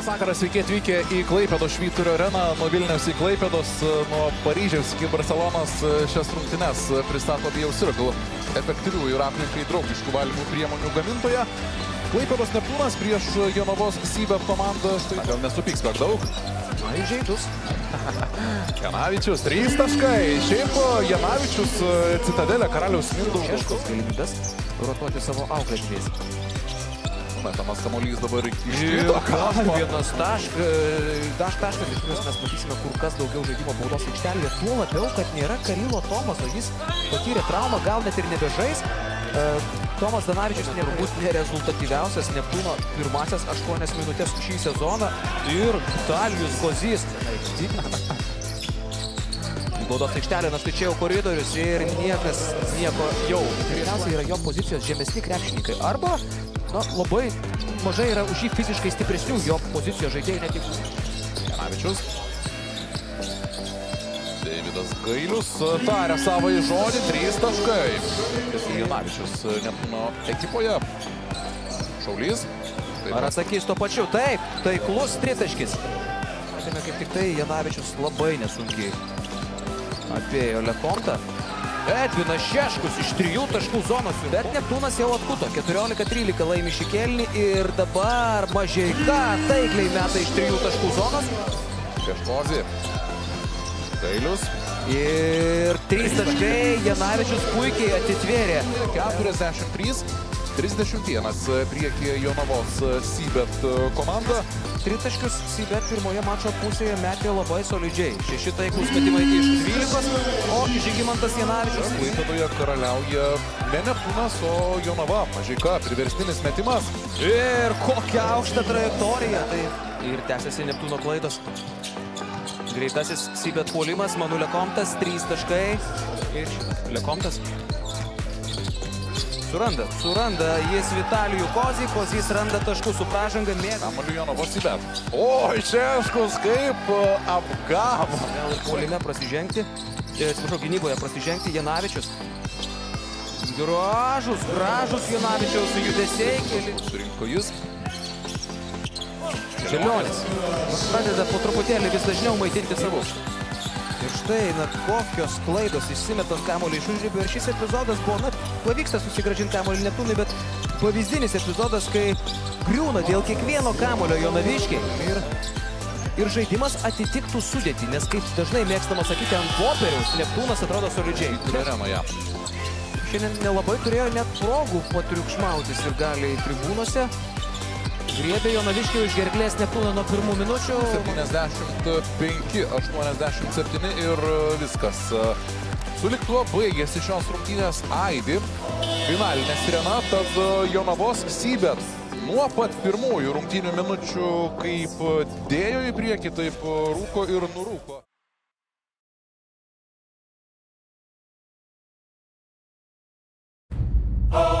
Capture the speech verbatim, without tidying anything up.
Labas vakaras, sveiki atvykę į Klaipėdos Švyturio areną. Nuo Vilniaus į Klaipėdos, nuo Paryžiaus iki Barcelonos šias rungtynes pristato Bio Circle, efektyvių ir aplinkai draugiškų valymo priemonių gamintoja. Klaipėdos Neptūnas prieš Jonavos Seabed komandą. Štai gal nesupyks per daug. Na, įžeidus. Janavičius, trys taškai. Šiaip Janavičius, Citadelė, Karaliaus Mindaugo. Ieškos galimybės rotuoti savo auklėtiniais. Metamas kamuolys dabar iškrito. Vienas taškas, taškas, iš kurios mes matysime kur kas daugiau žaidimo baudos aikštelėje. Tuo labiau, kad nėra Karilo Tomaso. Jis patyrė traumą, gal net ir nebežais. Tomas Danavičius nebūtų nerezultatyviausias Neptūno pirmasias aštuonias minutės šį sezoną. Ir Vitalijus Kozys. Baudos aikštelė, na štai čia jau koridorius ir niekas nieko jau. Geriausiai yra jo pozicijos žemesni krepšininkai. Arba, na, labai mažai yra už jį fiziškai stipresnių jo pozicijos žaidėjų ne tik. Janavičius. Deividas Gailius tarė savąjį žodį, trys taškai. Janavičius Neptūno ekipoje. Šaulys. Ar atsakys tuo pačiu? Taip, taiklus tritaškis. Matėme, kaip tik tai Janavičius labai nesunkiai apėjo Lekontą. Edvinas Šeškus iš trijų taškų zonos. Bet Neptūnas jau atkuto. keturiolika trylika laimi šį kėlinį ir dabar Mažeika taikliai meta iš trijų taškų zonos. Šeškozį. Gailius. Ir trys taškai. Janavičius puikiai atitvėrė. keturiasdešimt trys trisdešimt vienas priekyje Jonavos Seabed komanda. Tritaškius Seabed pirmoje mačo pusėje metė labai solidžiai. Šeši taiklūs metimai iš dvylikos, o Žygimantas Janavičius. Klaipėdoje karaliauja ne Neptūnas, o Jonava. Mažeika, priverstinis metimas. Ir kokia aukšta trajektorija. Tai ir tęsiasi Neptūno klaidos. Greitasis Seabed puolimas, Manu Lekomtas, trys taškai. Ir Lekomtas suranda, suranda jis Vitalijų Kozį, Kozys randa taškų su pražanga, mėga. Kamuoliu Jonavos Seabed. Oi, Šeškus kaip apgavo. Vėl ir puolime prasižengti, atsiprašau, gynyboje prasižengti Janavičius. Gražus, gražus Janavičiaus judesiai keli. Surinko jis. Čelionis pradeda po truputėlį vis dažniau maitinti savus. Ir štai, na, kokios klaidos išsimetant kamuolį iš užribio. Ir šis epizodas buvo, na, pavyksta susigrąžinti kamuolį Neptūnui, bet pavyzdinis epizodas, kai griūna dėl kiekvieno kamuolio jonaviškiai. Ir, ir žaidimas atitiktų sudėtį, nes kaip dažnai mėgstama sakyti ant popieriaus, Neptūnas atrodo solidžiai. Arenoje. Šiandien nelabai turėjo net progų patriukšmautis ir galiai tribūnose. Griebė jonaviškiai už gerklės Neptūną nuo pirmų minučių. septyniasdešimt penki aštuoniasdešimt septyni ir viskas. Sulig tuo baigėsi šios rungtynės aidi. Finalinė sirena, tad Jonavos Seabed nuo pat pirmųjų rungtynių minučių kaip dėjo į priekį, taip rūko ir nurūko. Oh!